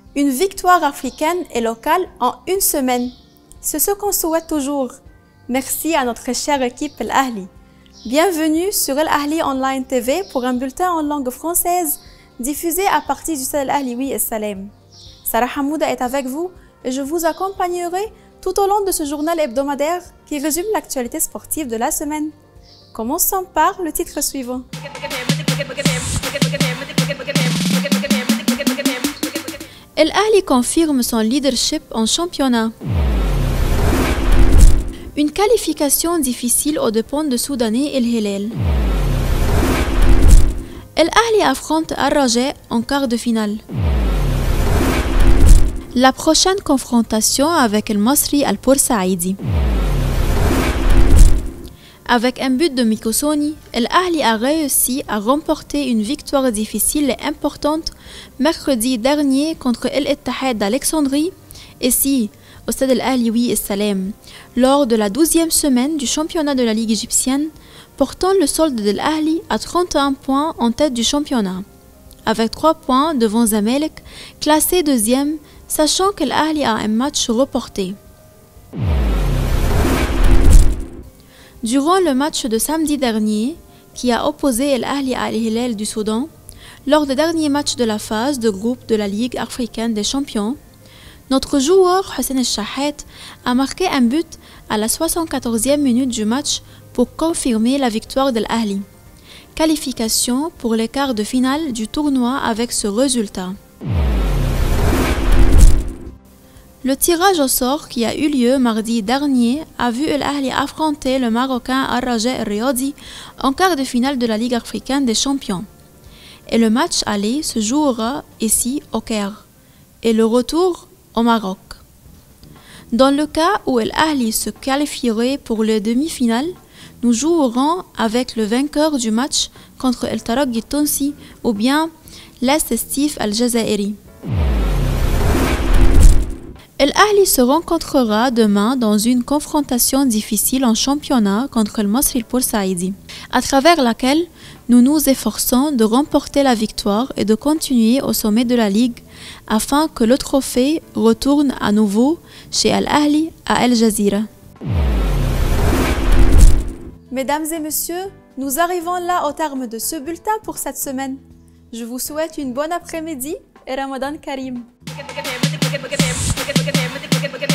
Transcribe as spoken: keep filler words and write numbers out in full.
Une victoire africaine et locale en une semaine. C'est ce qu'on souhaite toujours. Merci à notre chère équipe Al Ahli. Bienvenue sur Al Ahli Online T V pour un bulletin en langue française diffusé à partir du Stade Al Ahli oui et Salem. Sarah Hamouda est avec vous et je vous accompagnerai tout au long de ce journal hebdomadaire qui résume l'actualité sportive de la semaine. Commençons par le titre suivant. Al Ahli confirme son leadership en championnat. Une qualification difficile aux dépens de Soudanais El Hilal. Al Ahli affronte Al Raja en quart de finale. La prochaine confrontation avec Al Masri Al Port Saïdi. Avec un but de Mikosoni, Al Ahli a réussi à remporter une victoire difficile et importante mercredi dernier contre El Ittihad d'Alexandrie, ici au Stade Al Ahli oui et Salem, lors de la douzième semaine du championnat de la Ligue égyptienne, portant le solde de Al Ahli à trente et un points en tête du championnat, avec trois points devant Zamalek, classé deuxième, sachant qu'Al Ahli a un match reporté. Durant le match de samedi dernier, qui a opposé Al Ahli à Al Hilal du Soudan, lors des derniers matchs de la phase de groupe de la Ligue africaine des champions, notre joueur Hussein El Shahat a marqué un but à la soixante-quatorzième minute du match pour confirmer la victoire d'Al Ahli. Qualification pour les quarts de finale du tournoi avec ce résultat. Le tirage au sort qui a eu lieu mardi dernier a vu Al Ahli affronter le Marocain Al Raja El Riyadi en quart de finale de la Ligue africaine des champions. Et le match aller se jouera ici au Caire et le retour au Maroc. Dans le cas où Al Ahli se qualifierait pour les demi-finales, nous jouerons avec le vainqueur du match contre El Taraqi Tonsi ou bien l'As Stif Al Jazairi. Al Ahli se rencontrera demain dans une confrontation difficile en championnat contre le Masri Al Port Saïdi, à travers laquelle nous nous efforçons de remporter la victoire et de continuer au sommet de la Ligue afin que le trophée retourne à nouveau chez Al Ahli à Al Jazeera. Mesdames et messieurs, nous arrivons là au terme de ce bulletin pour cette semaine. Je vous souhaite une bonne après-midi et Ramadan Karim.